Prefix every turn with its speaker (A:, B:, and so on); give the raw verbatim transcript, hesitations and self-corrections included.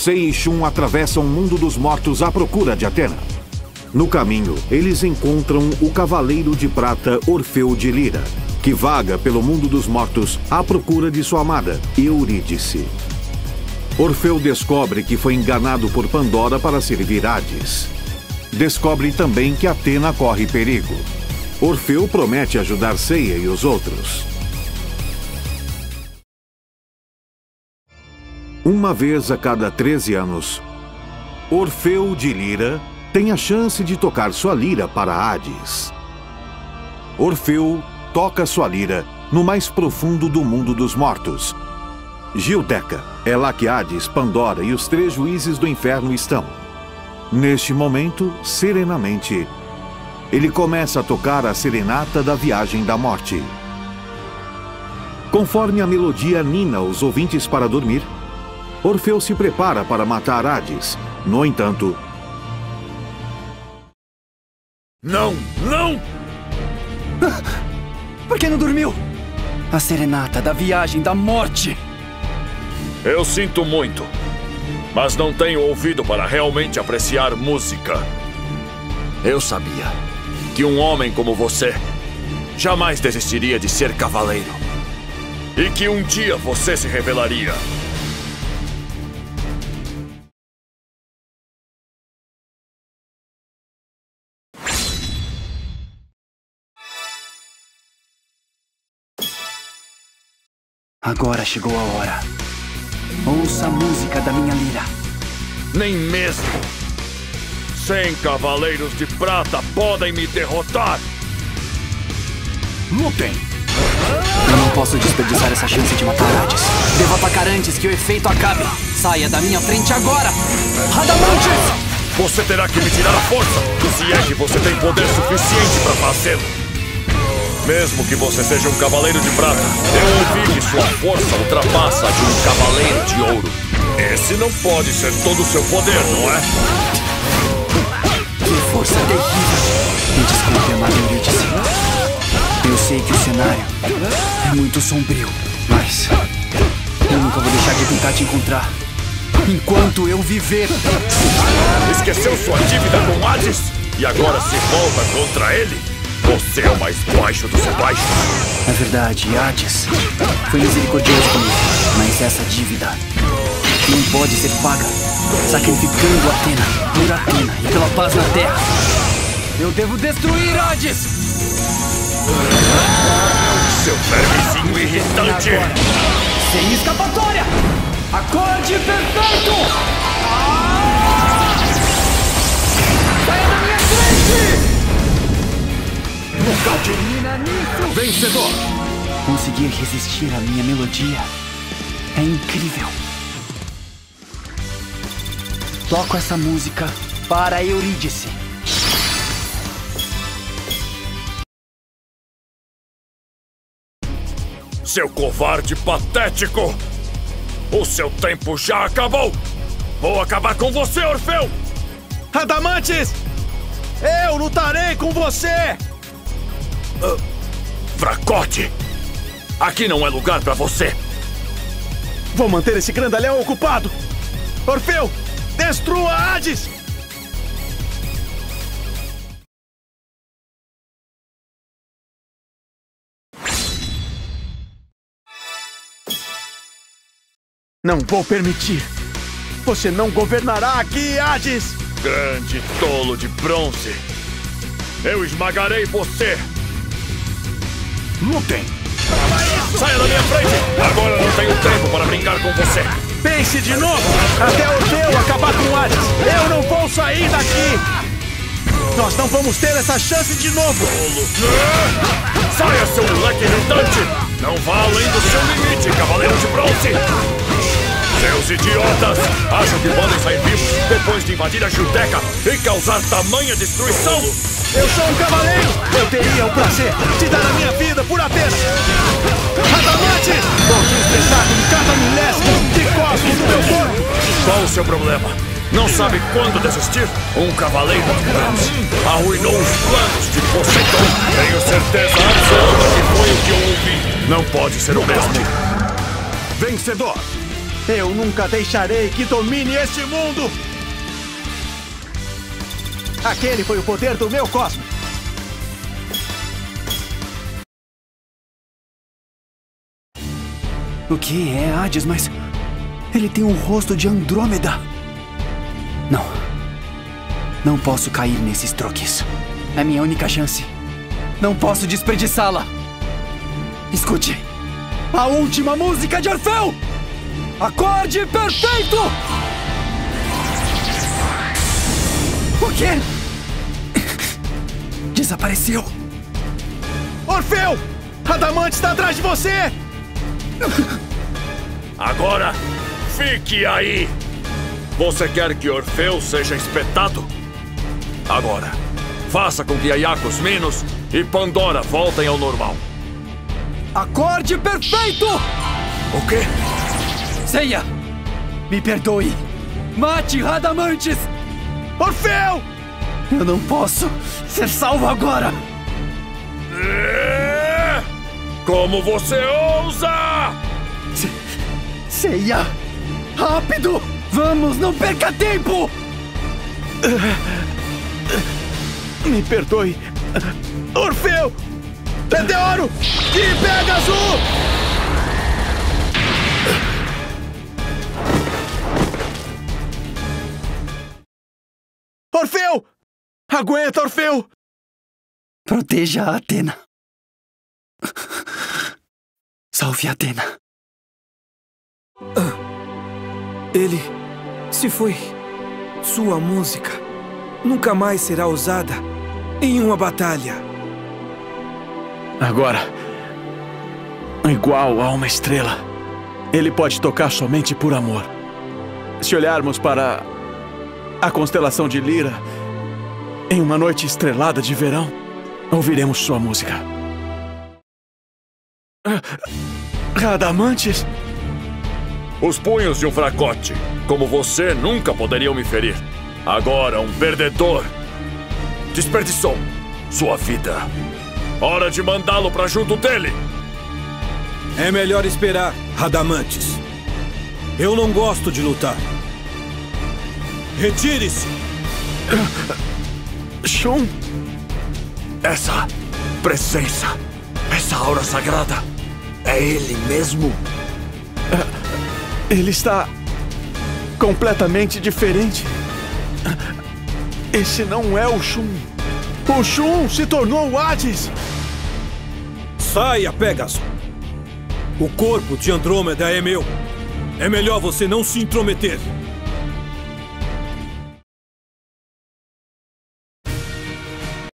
A: Sei e Shun atravessam o mundo dos mortos à procura de Athena. No caminho, eles encontram o Cavaleiro de Prata Orfeu de Lira, que vaga pelo mundo dos mortos à procura de sua amada, Eurídice. Orfeu descobre que foi enganado por Pandora para servir Hades. Descobre também que Athena corre perigo. Orfeu promete ajudar Seiya e os outros. Uma vez a cada treze anos, Orfeu de Lira tem a chance de tocar sua lira para Hades. Orfeu toca sua lira no mais profundo do mundo dos mortos, Gildeca. É lá que Hades, Pandora e os três juízes do inferno estão. Neste momento, serenamente, ele começa a tocar a serenata da viagem da morte. Conforme a melodia nina os ouvintes para dormir, Orfeu se prepara para matar Hades. No entanto...
B: Não! Não!
C: Por que não dormiu? A serenata da viagem da morte!
B: Eu sinto muito, mas não tenho ouvido para realmente apreciar música. Eu sabia que um homem como você jamais desistiria de ser cavaleiro. E que um dia você se revelaria.
C: Agora chegou a hora. Ouça a música da minha lira.
B: Nem mesmo cem cavaleiros de prata podem me derrotar.
A: Lutem!
C: Eu não posso desperdiçar essa chance de matar Hades. Devo atacar antes que o efeito acabe. Saia da minha frente agora! Radamantes!
B: Você terá que me tirar a força, se é que você tem poder suficiente para fazê-lo. Mesmo que você seja um cavaleiro de prata, eu ouvi que sua força ultrapassa a de um cavaleiro de ouro. Esse não pode ser todo o seu poder, não é?
C: Que força terrível! Me desculpe, amada Eurídice. Eu sei que o cenário é muito sombrio, mas eu nunca vou deixar de tentar te encontrar enquanto eu viver.
B: Esqueceu sua dívida com Hades e agora se volta contra ele? Você é o mais baixo dos baixos.
C: É verdade, Hades foi misericordioso comigo, mas essa dívida não pode ser paga sacrificando Athena por Athena e pela paz na Terra. Eu devo destruir Hades!
B: Seu vermezinho irritante!
C: Sem escapatória! Acorde perfeito! Ah! Saia da minha frente!
A: Vencedor!
C: Conseguir resistir à minha melodia é incrível. Toco essa música para Eurídice.
B: Seu covarde patético! O seu tempo já acabou! Vou acabar com você, Orfeu!
D: Radamantes! Eu lutarei com você!
B: Uh, fracote! Aqui não é lugar pra você!
D: Vou manter esse grandalhão ocupado! Orfeu, destrua Hades! Não vou permitir! Você não governará aqui, Hades!
B: Grande tolo de bronze! Eu esmagarei você!
A: Lutem!
B: Saia da minha frente! Agora não tenho tempo para brincar com você!
D: Pense de novo! Até Orfeu acabar com Hades! Eu não vou sair daqui! Nós não vamos ter essa chance de novo!
B: Saia, seu moleque irritante! Não vá além do seu limite, cavaleiro de bronze! Seus idiotas! Acham que podem sair vivos depois de invadir a Gildeca e causar tamanha destruição?
D: Eu sou um cavaleiro! Eu teria o prazer de dar a minha vida por Athena! Radamantes! Vou te enfrentar com cada milésimo de cosmos do meu corpo!
B: Qual o seu problema? Não sabe quando desistir? Um cavaleiro de bronze arruinou os planos de Poseidon. Tenho certeza absoluta que foi o que eu ouvi. Não pode ser o mesmo.
A: Vencedor!
D: Eu nunca deixarei que domine este mundo! Aquele foi o poder do meu cosmo!
C: O que é Hades, mas ele tem o rosto de Andrômeda. Não. Não posso cair nesses troques. É minha única chance. Não posso desperdiçá-la. Escute. A última música de Orfeu! Acorde perfeito! O quê? Desapareceu.
D: Orfeu! Adamante está atrás de você!
B: Agora, fique aí! Você quer que Orfeu seja espetado? Agora, faça com que Iacos Minos e Pandora voltem ao normal.
C: Acorde perfeito!
B: O quê?
C: Seiya! Me perdoe! Mate Radamantes!
D: Orfeu!
C: Eu não posso ser salvo agora!
B: É? Como você ousa!
C: Se Seiya! Rápido! Vamos, não perca tempo!
D: Me perdoe. Orfeu! Meteoro! De Pegasus! Orfeu! Aguenta, Orfeu!
C: Proteja a Athena. Salve a Athena.
E: Ah, ele se foi. Sua música nunca mais será usada em uma batalha.
D: Agora, igual a uma estrela, ele pode tocar somente por amor. Se olharmos para a constelação de Lira, em uma noite estrelada de verão, ouviremos sua música. Radamantes?
B: Os punhos de um fracote, como você, nunca poderiam me ferir. Agora, um perdedor desperdiçou sua vida. Hora de mandá-lo para junto dele.
E: É melhor esperar, Radamantes. Eu não gosto de lutar. Retire-se!
B: Shun? Essa presença, essa aura sagrada, é ele mesmo?
D: Ele está completamente diferente. Esse não é o Shun. O Shun se tornou o Hades.
E: Saia, Pegasus. O corpo de Andrômeda é meu. É melhor você não se intrometer.